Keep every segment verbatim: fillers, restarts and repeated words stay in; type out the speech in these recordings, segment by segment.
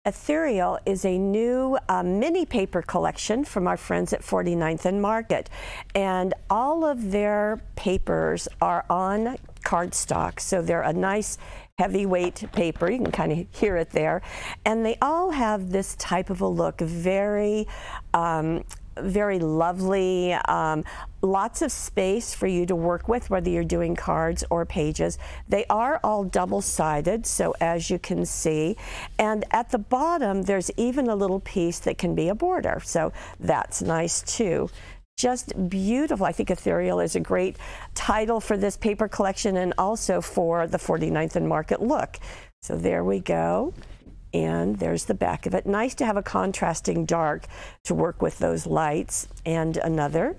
Ethereal is a new uh, mini paper collection from our friends at forty-ninth and Market. And all of their papers are on cardstock, so they're a nice heavyweight paper. You can kind of hear it there. And they all have this type of a look, very um, very lovely, um, lots of space for you to work with, whether you're doing cards or pages. They are all double-sided, so as you can see, and at the bottom there's even a little piece that can be a border, so that's nice too. Just beautiful. I think Ethereal is a great title for this paper collection and also for the forty-ninth and Market look. So there we go. And there's the back of it. Nice to have a contrasting dark to work with those lights. And another.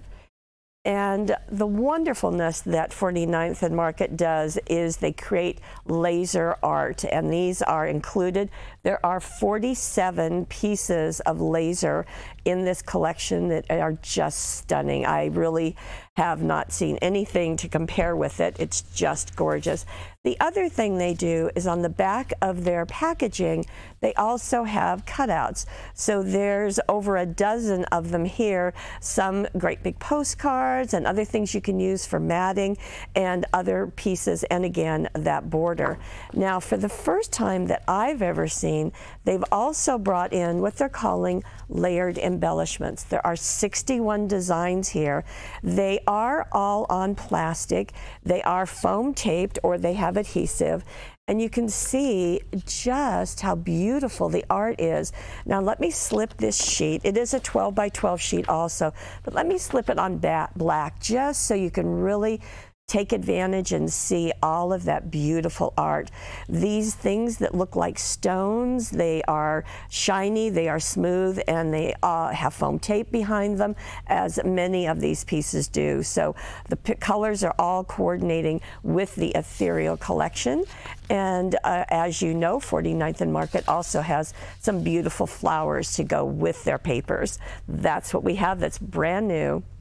And the wonderfulness that forty-ninth and Market does is they create laser art, and these are included. There are forty-seven pieces of laser in this collection that are just stunning. I really have not seen anything to compare with it. It's just gorgeous. The other thing they do is on the back of their packaging, they also have cutouts. So there's over a dozen of them here, some great big postcards and other things you can use for matting and other pieces, and again, that border. Now, for the first time that I've ever seen, they've also brought in what they're calling layered embellishments. There are sixty-one designs here. They are all on plastic. They are foam taped, or they have adhesive, and you can see just how beautiful the art is. Now let me slip this sheet. It is a twelve by twelve sheet also, but let me slip it on black just so you can really take advantage and see all of that beautiful art. These things that look like stones, they are shiny, they are smooth, and they uh, have foam tape behind them, as many of these pieces do. So the colors are all coordinating with the Ethereal collection. And uh, as you know, forty-ninth and Market also has some beautiful flowers to go with their papers. That's what we have that's brand new.